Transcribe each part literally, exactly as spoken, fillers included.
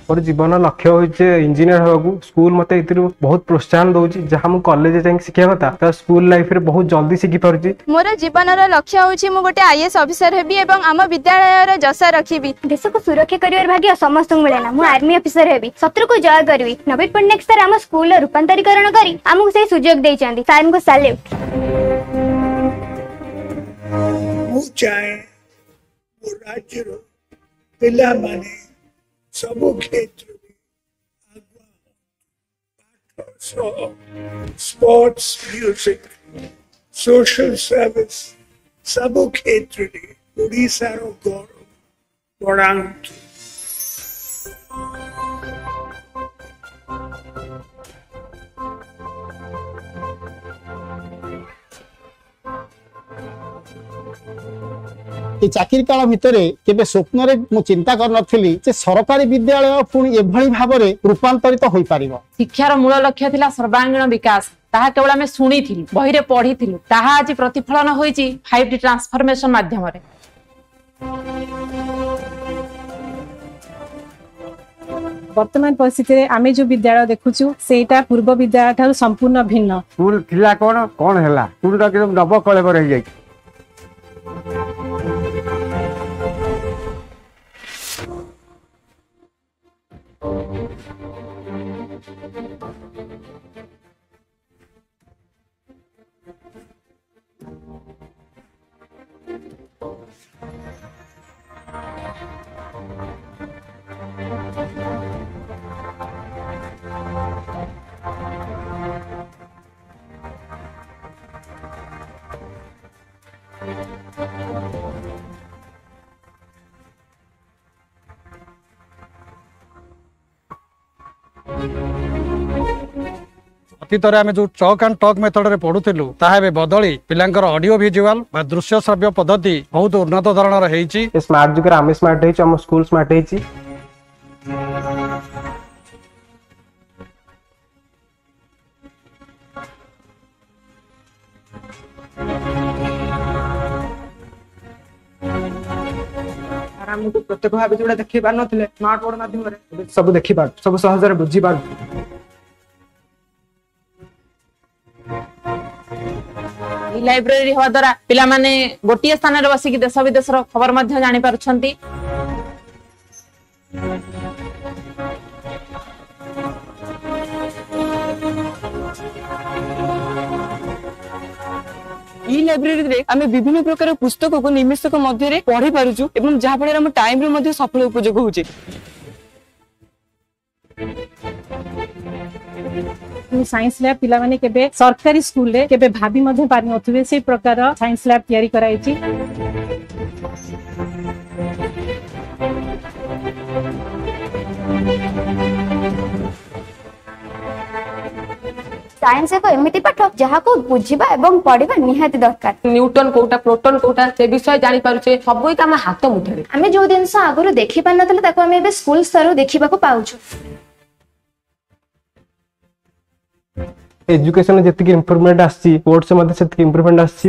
मोर जीवन लक्ष्य होचे इंजीनियर होगु स्कूल मते इतिर बहुत प्रोत्साहन दउची जहां मु कॉलेज जाई सिखिया कथा त स्कूल लाइफ रे बहुत जल्दी सिखि परची। मोर जीवन रो लक्ष्य होची मु गोटे आईएएस ऑफिसर हेबी एवं आम विद्यालय रो जसा रखिबी। देश को सुरक्षा करियर भाग्य समस्त मिलेना मु आर्मी ऑफिसर हेबी शत्रु को जय करबी। नवीन पटनायक सर आम स्कूल रूपांतरीकरण करी आमको से सुजोग देई चांदी सर को सैल्यूट। मु चाहे वो राज्य रो पिला माने सब क्षेत्र में आगुआ स्पोर्ट्स म्यूजिक सोशल सर्विस सब क्षेत्र में ओडिशा रो गौरव बढ़ांतु। चाकरी काल भितर केबे स्वप्न रे मु चिंता कर नथिली जे सरकारी विद्यालय पुणी एभली भाबरे रूपांतरित होई पारिबो। शिक्षार मूल लक्ष्य थिला सर्वांगीण विकास ताहा केवल आमे सुनिथिलु बही रे पढिथिलु ताहा आज प्रतिफलन होईची फाइव डी ट्रांसफॉर्मेशन माध्यम रे। वर्तमान परिस्थिति रे आमे जो विद्यालय देखुछु सेटा पूर्व विद्यालय ठारू संपूर्ण भिन्न। स्कूल थिला कोन कोन हैला स्कूल का एकदम नव कलेब रही जाई। अतीत आम जो चक एंड टक मेथड रे पढ़ुलु ताहे बदली पिलांकर ऑडियो विजुअल बा दृश्य श्रव्य पद्धति बहुत उन्नत धरणर हेची। स्मार्ट जुगर आम स्मार्ट हेची हम स्कूल स्मार्ट हेची। हमको प्रत्येक भाव जोड़ा देखि पार नथिले स्मार्ट बोर्ड माध्यम रे सब देखि पार सब सहज रे बुझी पार। लाइब्रेरी हवा द्वारा पिला माने गोटिए स्थान रे बसी देश विदेश रो खबर मध्य जानि पारुछंती। ई लाइब्रेरी रे आमे विभिन्न प्रकार पुस्तक को निमेषक मध्य रे पढ़ी पारुछु एवं जहा फळे हम टाइम रे मध्य सफल उपयोग होउचे। साइंस लैब पिला माने केबे सरकारी स्कूल रे केबे भाभी मध्य पारि नथुबे से प्रकार साइंस लैब तयारी कराइछि। साइंस एक एमिति पाठ जहा को बुझिबा एवं पढिबा निहाती दरकार। न्यूटन कोटा प्रोटॉन कोटा से विषय जानि पारुछे सबई काम हाथ मुठरे। आमे जो दिन से आगरो देखि पार नथले ताको आमे बे स्कूल स्तर देखिबा को पाउछु। एजुकेशन जति इम्प्रूवमेंट आछि स्पोर्ट्स मध्ये सेति इम्प्रूवमेंट आछि।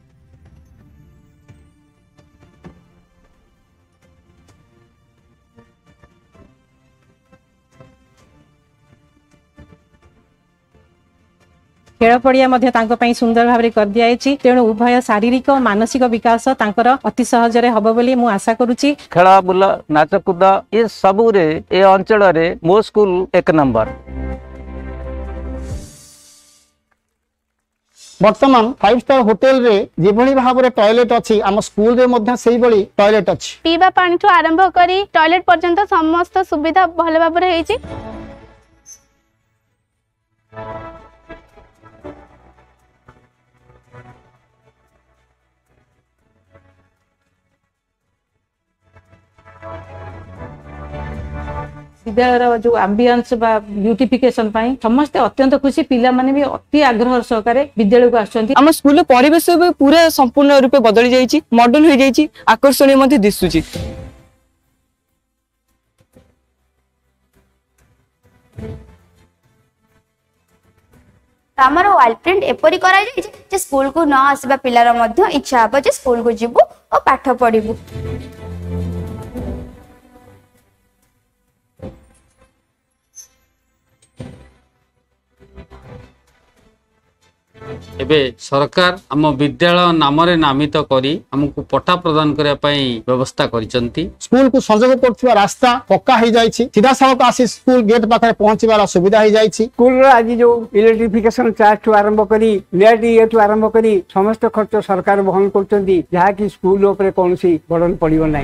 खेल पड़िया मध्य तांको पई सुंदर भाबरे कर दियाइछि तेणु उभय शारीरिक और मानसिक विकास तांकर अति सहज रे हबो बोली मु आशा करूछि। खेला बुला नाच कूद ये सबु रे ए अंचल रे मो स्कूल एक नंबर। वर्तमान फाइव स्टार होटल रे जेभली भाबरे टॉयलेट अछि आम स्कूल रे मध्य सेही बली टॉयलेट अछि। पीबा पानी ठु आरंभ करी टॉयलेट पर्यंत समस्त सुविधा भले भाबरे हेछि। विद्यालय जो एम्बियंस बा ब्यूटिफिकेशन पाई समस्त अत्यंत खुशी पिला माने भी अति आग्रह सहकारे विद्यालय को आछंती। हम स्कूल परिवेश पूरा संपूर्ण रूपे बदली जाईची मॉडर्न हो जाईची आकर्षणीय मध्ये दिसुची। हमर वॉल प्रिंट एपरी करा जाई जे स्कूल को न आसीबा पिलार मध्ये इच्छा हबो जे स्कूल को जिवु और पाठ पढिबु। एबे सरकार आम विद्यालय नाम नामित करी हमको पट्टा प्रदान करने व्यवस्था करिसंती। स्कूल को संजोग करथिबा रास्ता पक्का हो जाइछि, सीधा सड़क आसी स्कूल गेट पाखे पहुंचबार सुविधा हो जाइछि। स्कूल आज जो इलेक्ट्रिफिकेशन चार्ज आरंभ करी नेट ये आरंभ करी समस्त खर्च सरकार वहन करछंती, जहा कि स्कूल ऊपर कोनोसी बर्डन पड़िबो नै।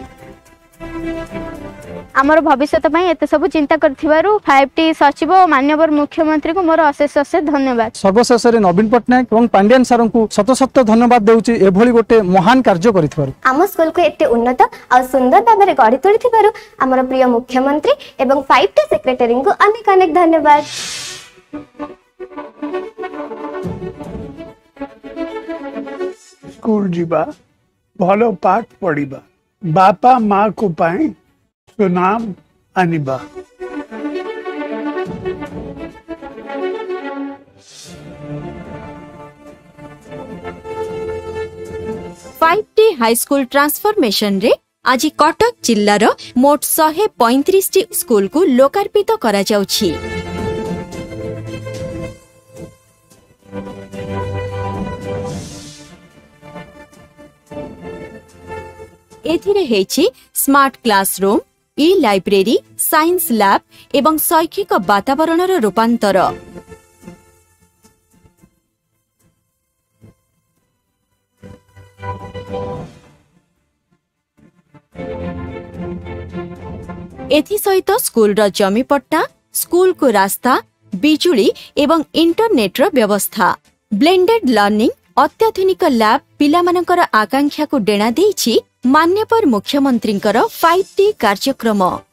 आमर भविष्य एते सब चिंता करथिबारु फाइव टी सचिव और माननीय मुख्यमंत्री को मोर अशेष अशेष धन्यवाद। सर्वशेष नवीन पट्टनायक और पांड्यान सर को शत शत धन्यवाद देउची एभली गोटे महान कार्य करिथबारु। आम स्कूल को एते उन्नत और सुंदर भाव में गढ़ी तोड़िथिबारु आमर प्रिय मुख्यमंत्री एवं फाइव टी सेक्रेटरी को अनेक अनेक धन्यवाद। स्कूल जीवा भलो पाठ पढ़िबा बापा माँ को पाए सुनाम आनिबा। फाइव टी हाईस्कूल ट्रांसफॉर्मेशन रे आज कटक जिल्लार मोट एक सौ पैंतीस टी स्कूल को लोकार्पित करा जाउछि। एथिरे हेछि smart classroom, e library, science lab एवं शैक्षिक वातावरणर रूपांतर। एथि सहित स्कूल रो जमी पट्टा, स्कूल को रास्ता, बिजुली एवं इंटरनेट रो व्यवस्था, ब्लेंडेड लर्निंग, अत्याधुनिक लैब पिलामानकर आकांक्षा को डेणा देइछि मान्यवर मुख्यमंत्रींकर फाइव टी कार्यक्रम।